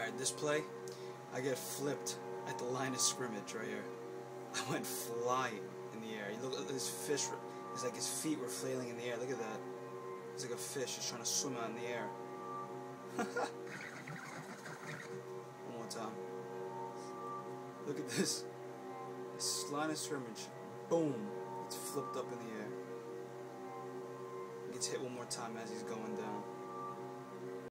Alright, this play, I get flipped at the line of scrimmage right here. I went flying in the air. You look at this fish, it's like his feet were flailing in the air. Look at that. It's like a fish just trying to swim out in the air. One more time. Look at this. This line of scrimmage. Boom. It's flipped up in the air. He gets hit one more time as he's going down.